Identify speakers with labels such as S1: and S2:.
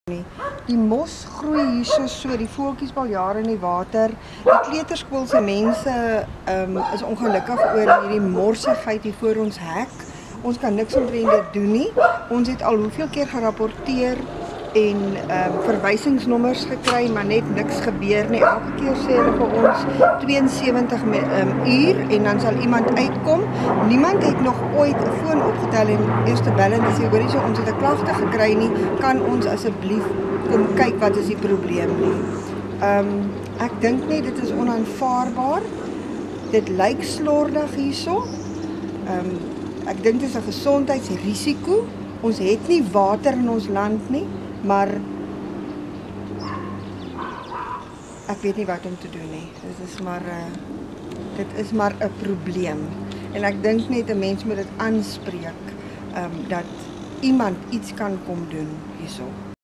S1: Die mos groei hierso so, die voeltjies al jare in die water. Die kleuterskoolse mense is ongelukkig oor hierdie morsigheid hier voor ons hek. Ons kan niks omtrent dit doen nie. Ons het al hoeveel keer gerapporteer en verwysingsnommers gekry, maar net niks gebeur nie. Elke keer sê hulle vir ons 72 uur en dan sal iemand uitkom. Niemand het nog ooit 'n foon opgetel en eers te bel en te sê, hoorie, so ons het 'n klagte gekry nie, kan ons asseblief kom kyk wat is die probleem nie. Ek dink net dit is onaanvaarbaar. Dit lyk slordig hierso. Ek dink dit is 'n gesondheidsrisiko. Ons het nie water in ons land nie, maar ek weet nie wat om te doen nie. Dit is maar 'n probleem. En ek dink net 'n mens moet dit aanspreek dat iemand iets kan kom doen hierso.